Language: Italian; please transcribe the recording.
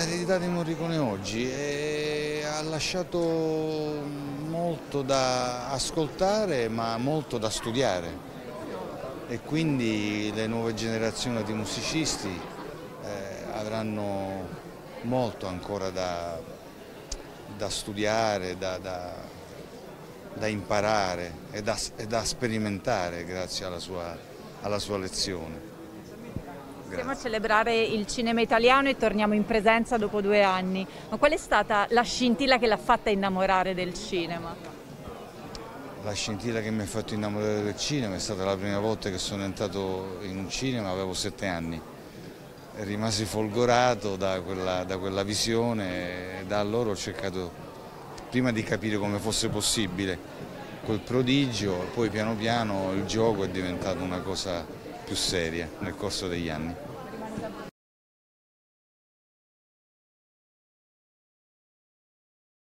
l'eredità di Morricone oggi ha lasciato molto da ascoltare ma molto da studiare e quindi le nuove generazioni di musicisti avranno molto ancora da studiare, da imparare e da sperimentare grazie alla sua lezione. Stiamo a celebrare il cinema italiano e torniamo in presenza dopo 2 anni. Ma qual è stata la scintilla che l'ha fatta innamorare del cinema? La scintilla che mi ha fatto innamorare del cinema è stata la prima volta che sono entrato in un cinema, avevo 7 anni. Rimasi folgorato da quella visione e da allora ho cercato prima di capire come fosse possibile quel prodigio, poi piano piano il gioco è diventato una cosa più seria nel corso degli anni.